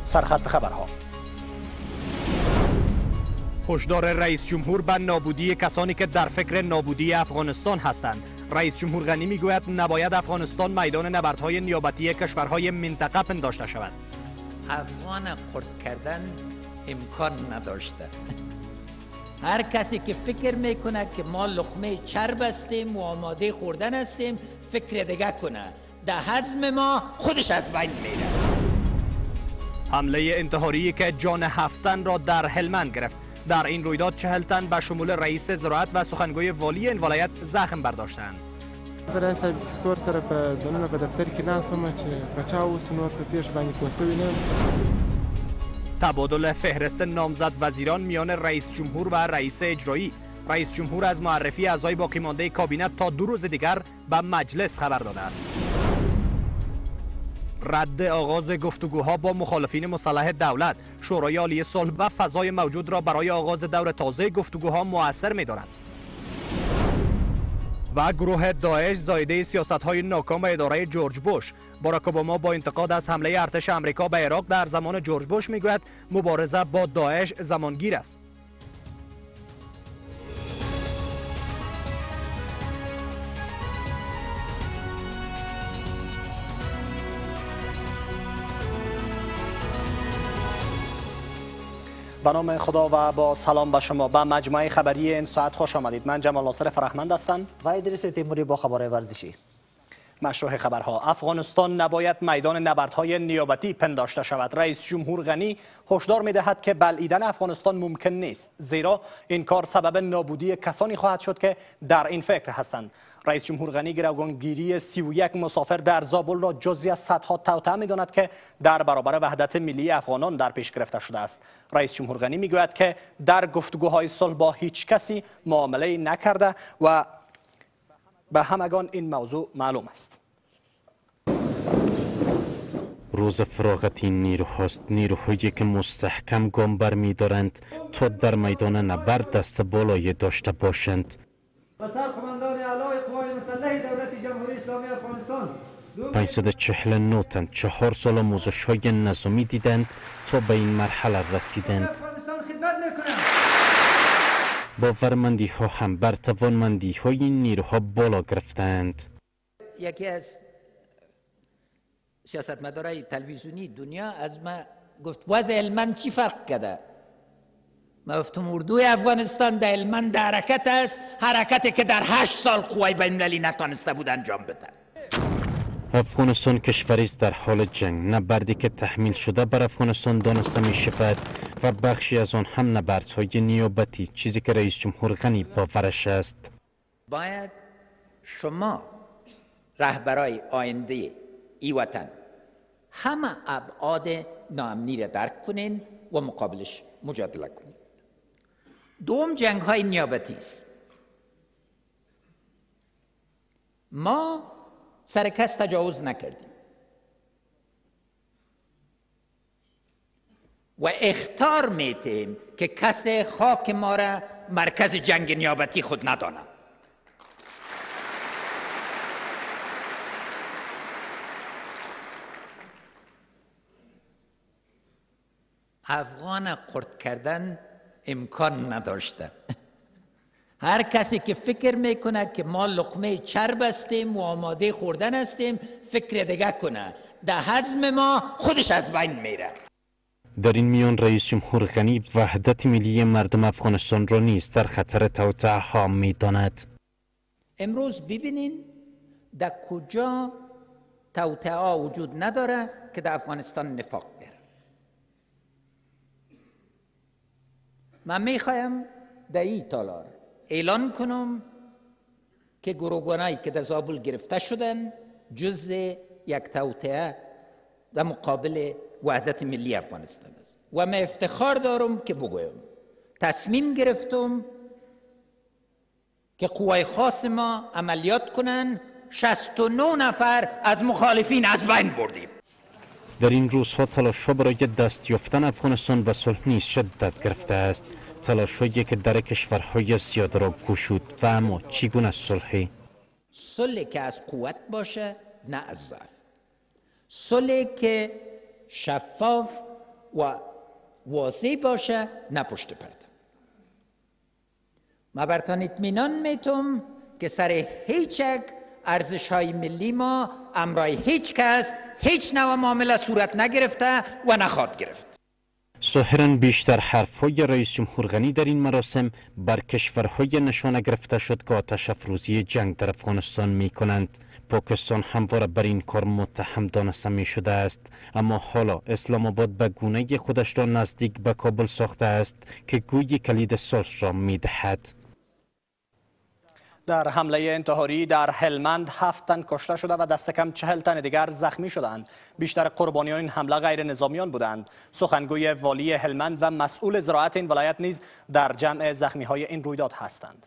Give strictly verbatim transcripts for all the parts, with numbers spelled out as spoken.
سرخط خبرها. هشدار رئیس جمهور به نابودی کسانی که در فکر نابودی افغانستان هستند. رئیس جمهور غنی میگوید نباید افغانستان میدان نبردهای نیابتی کشورهای منطقه پنداشته شود. افغان خرد کردن امکان نداشته. هر کسی که فکر میکنه که ما لقمه چرب هستیم و آماده خوردن هستیم فکر دیگه کنه. در هضم ما خودش از بین میره. حمله انتحاری که جان هفت تن را در هلمند گرفت. در این رویداد چهل تن به شمول رئیس زراعت و سخنگوی والی این ولایت زخم برداشتند. در صاحب سکتور سره په دننه په دفتر کې ناسوم چې بچاو سنور په پیش باندې کوسوي نه. تبادل فهرست نامزد وزیران میان رئیس جمهور و رئیس اجرایی. رئیس جمهور از معرفی اعضای باقی مانده کابینت تا دو روز دیگر به مجلس خبر داده است. رد آغاز گفتگوها با مخالفین مسلح دولت. شورای عالی صلح و فضای موجود را برای آغاز دور تازه گفتگوها مؤثر می‌داند. و گروه داعش زایده سیاست‌های ناکام اداره جورج بوش. باراک اوباما با انتقاد از حمله ارتش آمریکا به عراق در زمان جورج بوش میگوید مبارزه با داعش زمانگیر است. به نام خدا و با سلام به شما به مجموعه خبری این ساعت خوش آمدید. من جمال ناصر فرهمند هستم و ادریس تیموری با خبرهای ورزشی. مشروع خبرها. افغانستان نباید میدان نبردهای نیابتی پنداشته شود. رئیس جمهور غنی هشدار می‌دهد که بلعیدن افغانستان ممکن نیست، زیرا این کار سبب نابودی کسانی خواهد شد که در این فکر هستند. رئیس جمهور غنی گروگانگیری سی و یک مسافر در زابل را جزئی از صدها توطئه می‌داند که در برابر وحدت ملی افغانان در پیش گرفته شده است. رئیس جمهور غنی می‌گوید که در گفتگوهای صلح با هیچ کسی معامله نکرده و به همگان این موضوع معلوم است. روز فراغت این نیروهاست، نیروهایی که مستحکم گام برمی‌دارند تا در میدان نبرد دست بالای داشته باشند. سرقماندان اعلای قوای مسلح دولت جمهوری اسلامی افغانستان پانصد و چهل و نه تن چهار سال آموزش‌های نظامی دیدند تا به این مرحله رسیدند. باورمندی ها هم بر توانمندی های این نیروها بالا گرفتند. یکی از سیاستمدارای تلویزیونی دنیا از ما گفت وضع هلمند چی فرق کرده؟ ما گفتم اردوی افغانستان در هلمند در حرکت است، حرکتی که در هشت سال قوای بین‌المللی نتانسته بود انجام بده. افغانستان کشوری است در حال جنگ. نبردی که تحمیل شده بر افغانستان دانسته می شود و بخشی از آن هم نبردهای نیابتی، چیزی که رئیس جمهور غنی باورش است. باید شما رهبرای آینده ای وطن همه ابعاد ناامنی را درک کنین و مقابلش مجادله کنین. دوم جنگ های نیابتی است. ما سر کس تجاوز نکردیم و اخطار میتیم که کسی خاک ما را مرکز جنگ نیابتی خود نداند. افغان خرد کردن امکان نداشته. هر کسی که فکر میکنه که ما لقمه چرب هستیم و آماده خوردن هستیم فکر دیگه کنه. در هضم ما خودش از بین میره. در این میان رئیس جمهور غنی وحدت ملی مردم افغانستان را نیز در خطر توطئه ها میداند. امروز ببینین در کجا توطئه ها وجود نداره که در افغانستان نفاق بیاره. من میخوایم در این تالار اعلان کنم که گروگانایی که در زابل گرفته شدن جز یک توطئه در مقابل وحدت ملی افغانستان است و من افتخار دارم که بگویم تصمیم گرفتم که قوای خاص ما عملیات کنن. شصت و نه نفر از مخالفین از بین بردیم. در این روزها تلاش‌ها برای دست یافتن افغانستان به صلح نیز شدت گرفته است. تلاش‌هایی که در کشورهای زیاده را گشود و اما چگونه صلحی؟ صلحی که از قوت باشه نه از ضعف. صلحی که شفاف و واضح باشه، نه پشت پرده. ما برتان اطمینان میتم که سر هیچ یک ارزش های ملی ما امرای هیچ کس هیچ نوع معامله صورت نگرفته و نخواهد گرفت. ظاهراً بیشتر حرفهای رئیس جمهور غنی در این مراسم بر کشورهای نشانه گرفته شد که آتش افروزی جنگ در افغانستان می کنند. پاکستان همواره بر این کار متهم دانسته می شده است، اما حالا اسلام آباد به گونه خودش را نزدیک به کابل ساخته است که گوی کلید صلح را می دهد. در حمله انتحاری در هلمند هفت تن کشته شده و دست کم چهل تن دیگر زخمی شدند. بیشتر قربانیان این حمله غیر نظامیان بودند. سخنگوی والی هلمند و مسئول زراعت این ولایت نیز در جمع زخمی های این رویداد هستند.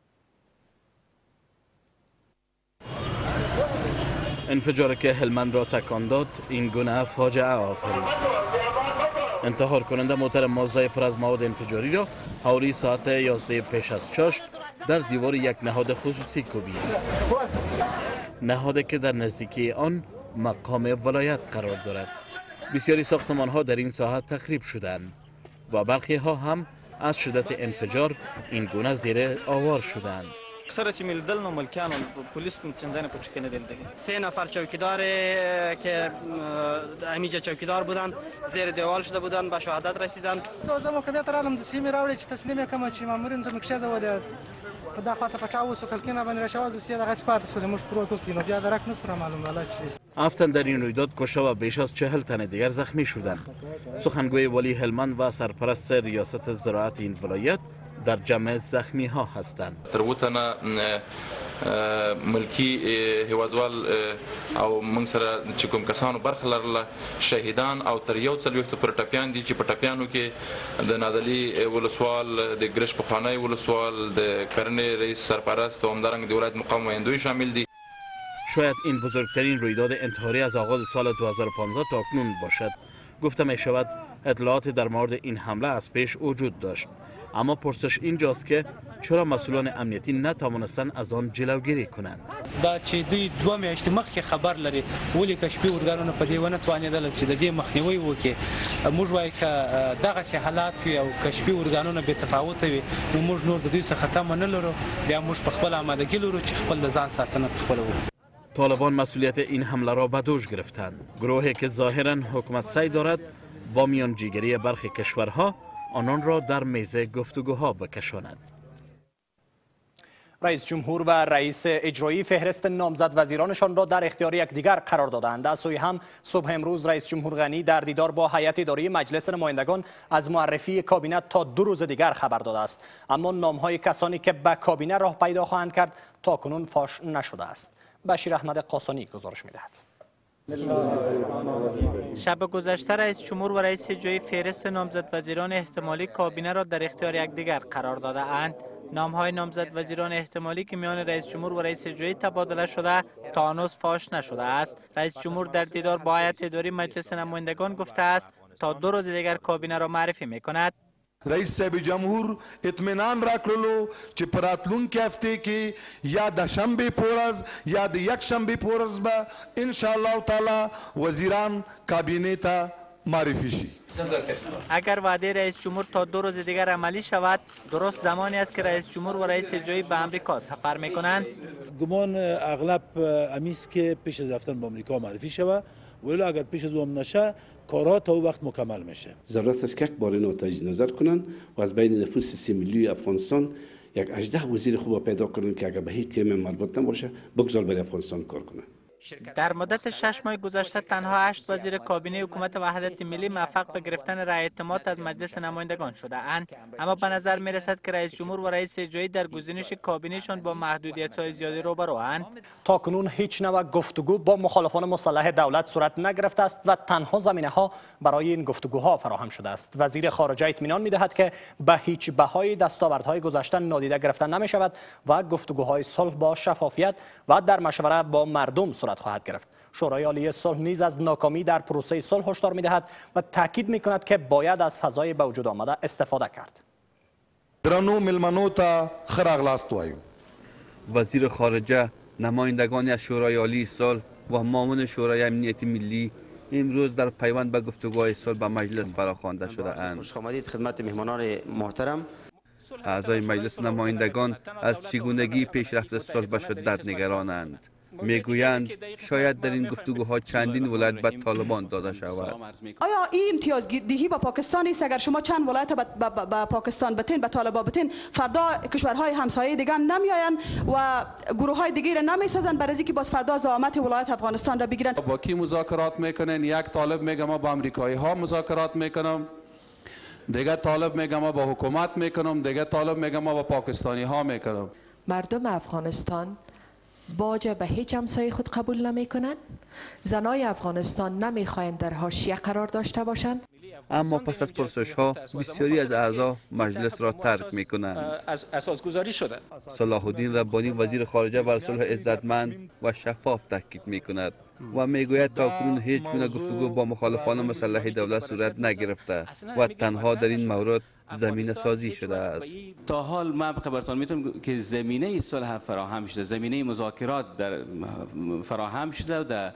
انفجار که هلمند را تکان داد این گونه فاجعه آفرید. انتحار کننده موتر مازدای پر از مواد انفجاری را حوالی ساعت یازده پیش از چاشت در دیوار یک نهاد خصوصی کوبید. نهادی که در نزدیکی آن مقام ولایت قرار دارد. بسیاری ساختمان ها در این ساحه تخریب شدند و برخی ها هم از شدت انفجار این گونه زیر آوار شدند. اکثر چې مل دل نو ملکیان پولیس هم چندان پټ کنه دل دیگه سه نفر چوکیدار که امیجا چوکیدار بودند زیر دیوال شده بودند به شهادت رسیدند. سوزه موقعیت رالم د سیمې راوړي چې تسلیم کما چې مامورین ته مکشه ده ولې په دا خاصه پچاو سو کلکینه باندې راشواز سیده غچ پات سو مش پروتو کینو بیا درک نصر معلوم والا چی هفتن در این رویداد کشته و بیش از چهل تن دیگر زخمی شدند. سخنگوی والی هلمند و سرپرست ریاست زراعت این ولایت در جمع زخمی ها هستند. تر وتنه ملکی هیوادوال او موږ سره چې کوم کسانو برخه لرله شهیدان او تر یو څلوېښتو پر ټپیان دي چې په ټپیانو کې د نادعلي ولسوال د ګرش پخوانی ولسوال د کرنې رئیس سرپرست و همدارنګه د ولایت مقام ویندوی شامل دي. شاید این بزرگترین رویداد انتحاری از آغاز سال دو هزار و پانزده تا اکنون باشد. گفته می شود اطلاعات در مورد این حمله از پیش وجود داشت، اما پرسش اینجاست که چرا مسئولان امنیتی نتوانستند از آن جلوگیری کنند. دا چې دوی دوه میاشتې مخکې خبر لري ولې کشفي ارګانونه په دې ونه توانېدل چې د دې مخنیوي وکړي. موږ وایو که دغسې حالات وي او کشفي ارګانونه بې تفاوته وي نو موږ نور د دوی څخه تمه نه لرو، بیا موږ په خپل آمادګي لرو چې خپل د ځان ساتنه په خپله وکړو. طالبان مسئولیت این حمله را به دوش گرفتند. گروهی که ظاهراً حکومت سعی دارد با میانجیگری برخی کشورها آنان را در میزه گفتگوها بکشاند. رئیس جمهور و رئیس اجرایی فهرست نامزد وزیرانشان را در اختیار یکدیگر قرار دادند. از سوی هم صبح امروز رئیس جمهور غنی در دیدار با هیئت اداری مجلس نمایندگان از معرفی کابینه تا دو روز دیگر خبر داده است، اما نامهای کسانی که به کابینه راه پیدا خواهند کرد تاکنون فاش نشده است. بشیر احمد قاسانی گزارش می‌دهد. شب گذشته رئیس جمهور و رئیس اجرایی فهرست نامزد وزیران احتمالی کابینه را در اختیار یکدیگر قرار داده اند. نام‌های نامزد وزیران احتمالی که میان رئیس جمهور و رئیس اجرایی تبادله شده تا هنوز فاش نشده است. رئیس جمهور در دیدار با هیئت اداری مجلس نمایندگان گفته است تا دو روز دیگر کابینه را معرفی می‌کند. رئیس صاحب جمهور اطمینان راکړلو چې په راتلونکي هفته کې یا د شنبې په ورځ یا د یک شنبې په ورځ به انشاءالله تعالی وزیران کابینه ته معرفی شي. اگر وعده رئیس جمهور تا دو روز دیگر عملی شود، درست زمانی است که رئیس جمهور و رئیس اجرایی به امریکا سفر می‌کنند. گمان اغلب امیست که پیش از رفتن به امریکا معرفی شود، ولی اگر پیش از اون نشه کارها تا وقت مکمل میشه. ضرورت است که یک بار اینو تجدید نظر کنن و از بین نفوس سی میلیونی افغانستان یک هجده وزیر خوب پیدا کنن که اگر به هیچ تیم مربوط نباشه بگذار برای افغانستان کار کنن. در مدت شش ماه گذشته تنها هشت وزیر کابینه حکومت وحدت ملی موفق به گرفتن رأی اعتماد از مجلس نمایندگان شده اند، اما به نظر می رسد که رئیس جمهور و رئیس اجرایی در گزینش کابینهشان با محدودیت‌های زیادی روبروند. تاکنون هیچ نوع گفتگو با مخالفان مسلح دولت صورت نگرفته است و تنها زمینه‌ها برای این گفتگوها فراهم شده است. وزیر خارجه اطمینان می‌دهد که به هیچ بهایی دستاوردهای گذشته نادیده گرفته نمی‌شود و گفتگوهای صلح با شفافیت و در مشورت با مردم صورت خواهد گرفت. شورای عالی صلح نیز از ناکامی در پروسه صلح هشدار می‌دهد و تاکید می‌کند که باید از فضای به وجود آمده استفاده کرد. درنو ملمنو ته ښه راغلاست وایو. وزیر خارجه، نمایندگان از شورای عالی صلح و معاون شورای امنیت ملی امروز در پیوند به گفتگوهای صلح به مجلس فراخوانده شده اند. خوش آمدید خدمت مهمانان محترم. اعضای مجلس نمایندگان از چگونگی پیشرفت صلح به شدت نگرانند. میگویند شاید در این گفتگوها چندین ولایت به طالبان داده شود. آیا این امتیازدهی به پاکستان است؟ اگر شما چند ولایت به پاکستان بتین، به طالبان بتین، فردا کشورهای همسایه دیگر نمیآیند و گروه های دیگر نمیسازند برای اینکه باز فردا زعامت ولایت افغانستان را بگیرند. با کی مذاکرات میکنین؟ یک طالب میگه ما با امریکایی ها مذاکرات میکنم، دیگه طالب میگه ما با حکومت میکنم، دیگه طالب میگه ما با پاکستانی ها میکنم. مردم افغانستان باج به هیچ همسایه خود قبول نمی کنند. زنای افغانستان نمی خواهند در حاشیه قرار داشته باشند. اما پس از پرسش ها بسیاری از اعضا مجلس را ترک می کنند. از اساسگذاری شده. صلاح الدین ربانی وزیر خارجه بر صلح عزتمند و شفاف تاکید می کند و می گوید تاکنون هیچ گونه گفتگو با مخالفان مسلح دولت صورت نگرفته و تنها در این مورد زمینه سازی شده است. تا حال ما خبرتان میتونم که زمینه صلح فراهم شده، زمینه مذاکرات در فراهم شده و در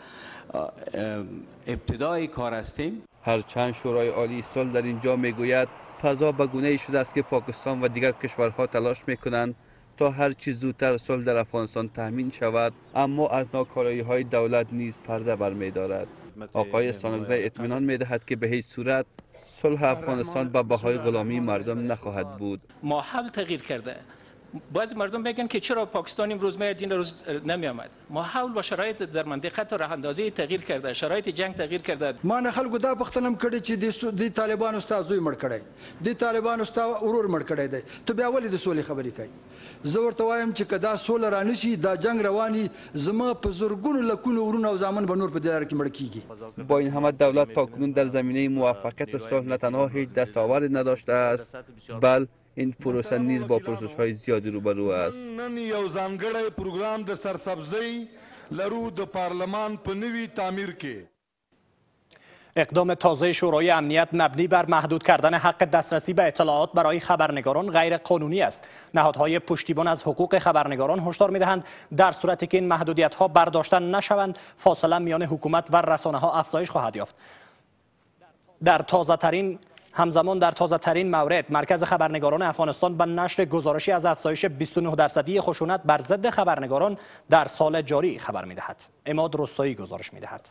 ابتدای کار هستیم. هرچند شورای عالی صلح در اینجا میگوید فضا به گونه‌ای شده است که پاکستان و دیگر کشورها تلاش میکنند تا هر چیز زودتر صلح در افغانستان تامین شود، اما از ناکارایی‌های دولت نیز پرده برمی‌دارد. آقای سانگزی اطمینان می‌دهد که به هیچ صورت صلح افغانستان به بهای غلامی مردم نخواهد بود. ماحول تغییر کرده. بعضی مردم میگن که چرا پاکستان امروز میاد این روز نمی آمد. ماحول و شرایط در منطقه تا راه اندازی تغییر کرده، شرایط جنگ تغییر کرده. ما نه خلکو دا پختنم کړي چې د طالبانو ستا زوی مړ کړي، د طالبانو ستا ورور مړ کړي دی، ته بیا ولې د سولې خبرې کوي؟ زه ورته وایم چې که دا سوله رانشي، دا جنگ رواني، زما په زرګونو لکونو ورونه او زامن به نور په دې لاره کې مړ کیږي. با این همه دولت تاکنون در زمینه موفقیت صلح نه تنها هیچ دستاوردی نداشته است، بل این پروسه نیز با پروسش های زیادی روبرو است. نن یو ځانګړی پروګرام د سرسبزۍ لرو د پارلمان په نوي تعمیر کې. اقدام تازه شورای امنیت مبنی بر محدود کردن حق دسترسی به اطلاعات برای خبرنگاران غیر قانونی است. نهادهای پشتیبان از حقوق خبرنگاران هشدار می‌دهند در صورتی که این محدودیت‌ها برداشته نشوند، فاصله میان حکومت و رسانه‌ها افزایش خواهد یافت. در تازه‌ترین همزمان در تازه ترین مورد مرکز خبرنگاران افغانستان به نشر گزارشی از افزایش بیست و نه درصدی خشونت بر ضد خبرنگاران در سال جاری خبر می‌دهد. عماد رستایی گزارش می‌دهد.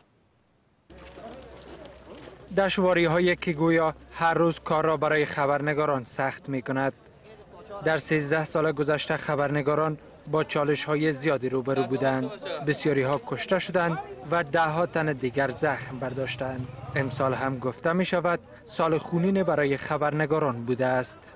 دشواری هایی که گویا هر روز کار را برای خبرنگاران سخت می کند. در سیزده سال گذشته خبرنگاران با چالش های زیادی روبرو بودند. بسیاری ها کشته شدند و ده ها تن دیگر زخم برداشتند. امسال هم گفته می شود سال خونین برای خبرنگاران بوده است.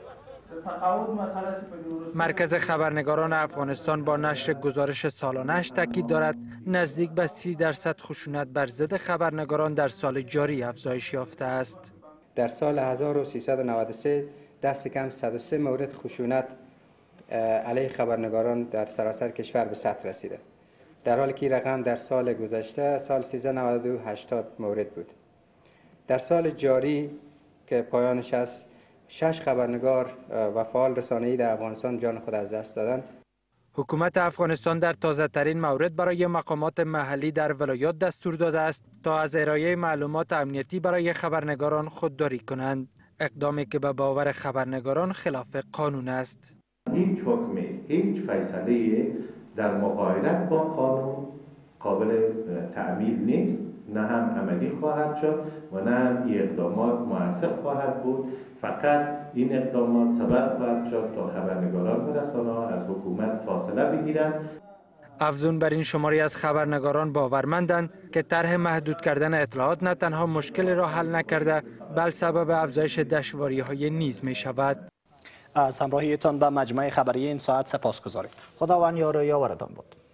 مرکز خبرنگاران افغانستان با نشر گزارش سالانه‌اش تاکید دارد نزدیک به سی درصد خشونت بر ضد خبرنگاران در سال جاری افزایش یافته است. در سال هزار و سیصد و نود و سه دست کم صد و سه مورد خشونت علیه خبرنگاران در سراسر کشور به ثبت رسیده، در حالی که رقم در سال گذشته سال سیصد و نود و دو هشتاد مورد بود. در سال جاری که پایانش است، شش خبرنگار و فعال رسانه‌ای در افغانستان جان خود از دست دادند. حکومت افغانستان در تازه ترین مورد برای مقامات محلی در ولایات دستور داده است تا از ارائه معلومات امنیتی برای خبرنگاران خودداری کنند، اقدامی که به باور خبرنگاران خلاف قانون است. هیچ حکمی، هیچ فیصله در مغایرت با قانون قابل تعمیل نیست، نه هم عملی خواهد شد و نه هم این اقدامات مؤثر خواهد بود. فقط این اقدامات سبب خواهد شد تا خبرنگاران و رسانه‌ها از حکومت فاصله بگیرند. افزون بر این شماری از خبرنگاران باورمندند که طرح محدود کردن اطلاعات نه تنها مشکل را حل نکرده، بل سبب افزایش دشواری‌های نیز می شود. از همراهیتان به مجمع خبری این ساعت سپاسگزاریم. خداوند یار و یاورتان بود.